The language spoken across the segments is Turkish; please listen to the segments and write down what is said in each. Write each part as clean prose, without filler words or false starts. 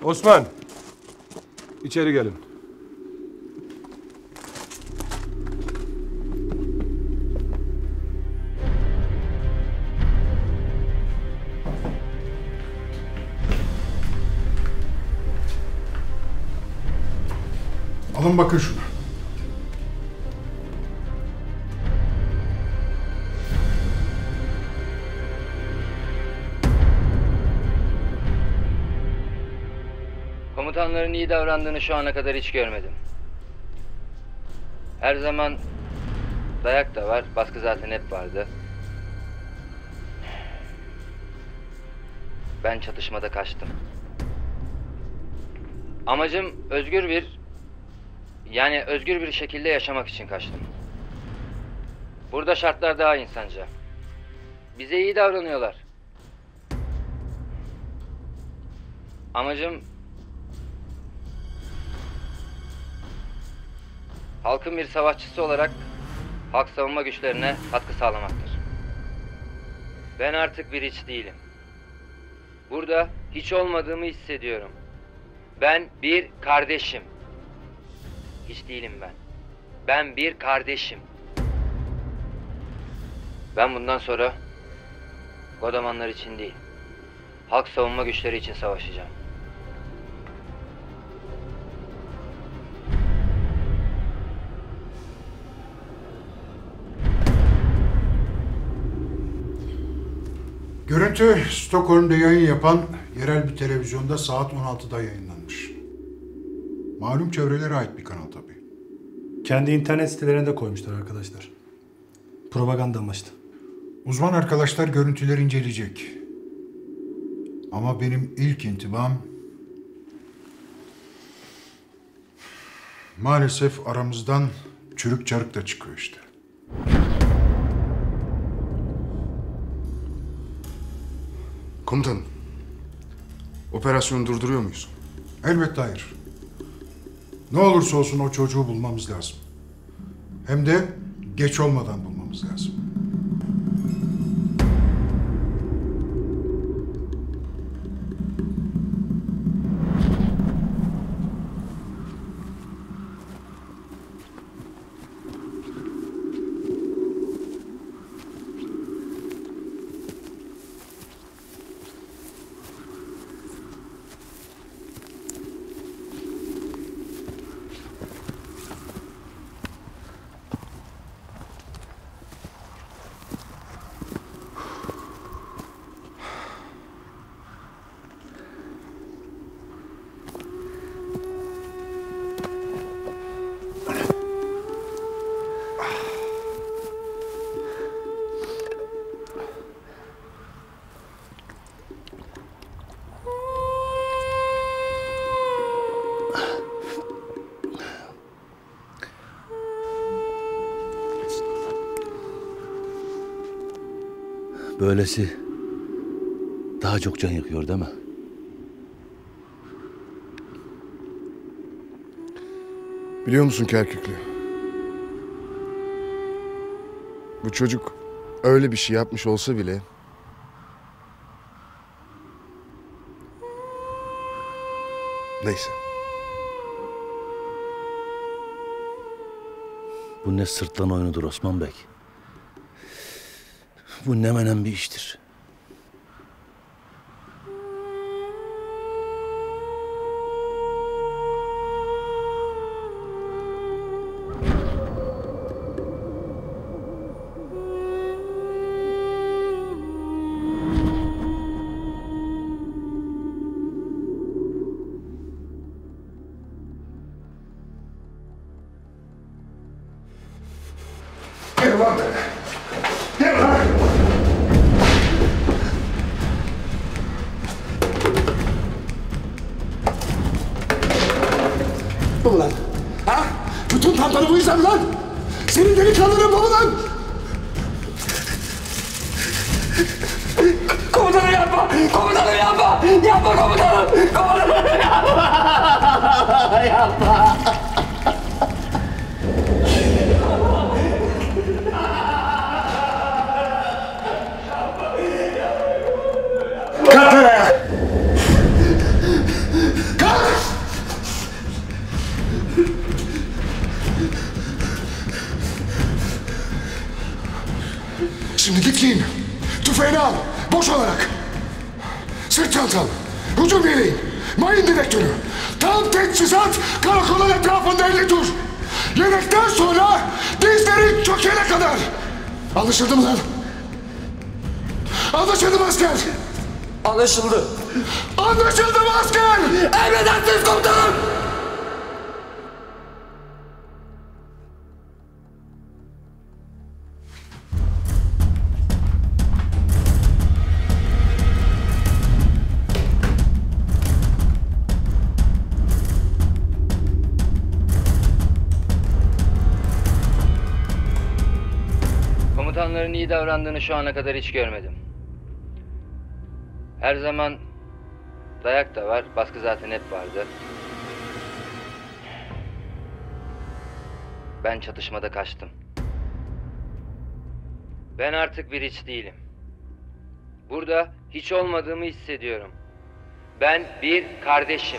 Osman, içeri gelin. Alın bakın şunu. Komutanların iyi davrandığını şu ana kadar hiç görmedim. Her zaman dayak da var, baskı zaten hep vardı. Ben çatışmada kaçtım. Amacım özgür bir şekilde yaşamak için kaçtım. Burada şartlar daha insanca. Bize iyi davranıyorlar. Amacım halkın bir savaşçısı olarak halk savunma güçlerine katkı sağlamaktır. Ben artık bir hiç değilim. Burada hiç olmadığımı hissediyorum. Ben bir kardeşim. Hiç değilim ben. Ben bir kardeşim. Ben bundan sonra Godamanlar için değil, halk savunma güçleri için savaşacağım. Görüntü Stockholm'da yayın yapan yerel bir televizyonda saat 16'da yayınlanmış. Malum çevrelere ait bir kanal tabii. Kendi internet sitelerine de koymuşlar arkadaşlar. Propaganda amaçlı. Uzman arkadaşlar görüntüleri inceleyecek. Ama benim ilk intibam maalesef aramızdan çürük çarık da çıkıyor işte. Komutanım, operasyonu durduruyor muyuz? Elbette hayır. Ne olursa olsun o çocuğu bulmamız lazım. Hem de geç olmadan bulmamız lazım. Böylesi daha çok can yakıyor değil mi? Biliyor musun Kerküklü? Bu çocuk öyle bir şey yapmış olsa bile neyse. Bu ne sırtlan oyunudur Osman Bey. Bu ne menen bir iştir. Gel lan! Gel lan! Bu mu lan? Ha? Bütün tankları bu yüzden mi lan? Senin delikanlının bu mu lan? Komutanım yapma! Komutanım yapma! Yapma komutanım! Komutanım yapma! Yapma! çantam. Hücum yeleğin. Mayın direktörü. Tam teçhizat karakolun etrafında 50 tur. Yemekten sonra dizlerin çökene kadar. Anlaşıldı mı lan? Anlaşıldı mı asker? Anlaşıldı. Anlaşıldı mı asker? Emredersiniz komutanım. Komutanların iyi davrandığını şu ana kadar hiç görmedim. Her zaman dayak da var, baskı zaten hep vardı. Ben çatışmada kaçtım. Ben artık bir hiç değilim. Burada hiç olmadığımı hissediyorum. Ben bir kardeşim.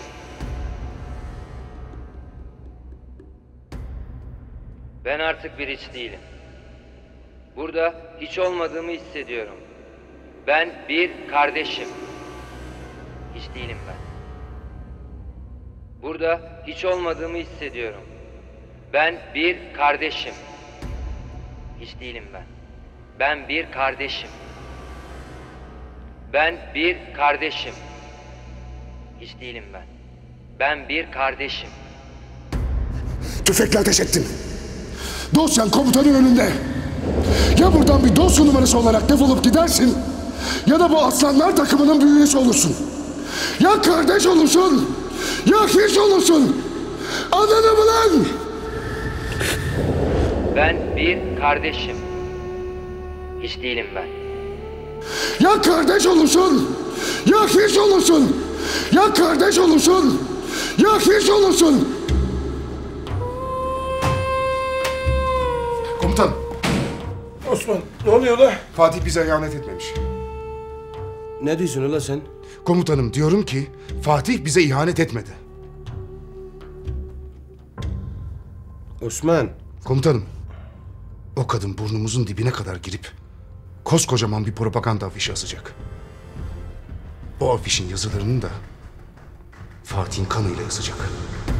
Ben artık bir hiç değilim. Burada hiç olmadığımı hissediyorum. Ben bir kardeşim. Hiç değilim ben. Burada hiç olmadığımı hissediyorum. Ben bir kardeşim. Hiç değilim ben. Ben bir kardeşim. Ben bir kardeşim. Hiç değilim ben. Ben bir kardeşim. Tüfekle ateş ettin. Dosyan komutanın önünde. Ya buradan bir dosya numarası olarak defolup gidersin, ya da bu aslanlar takımının bir üyesi olursun. Ya kardeş olursun, ya hiç olursun. Anladın mı lan? Ben bir kardeşim. Hiç değilim ben. Ya kardeş olursun, ya hiç olursun. Ya kardeş olursun, ya hiç olursun. Komutan, Osman ne oluyor la? Fatih bize ihanet etmemiş. Ne diyorsun ula sen? Komutanım diyorum ki Fatih bize ihanet etmedi. Osman. Komutanım, o kadın burnumuzun dibine kadar girip koskocaman bir propaganda afişi asacak. O afişin yazılarını da Fatih'in kanıyla yazacak.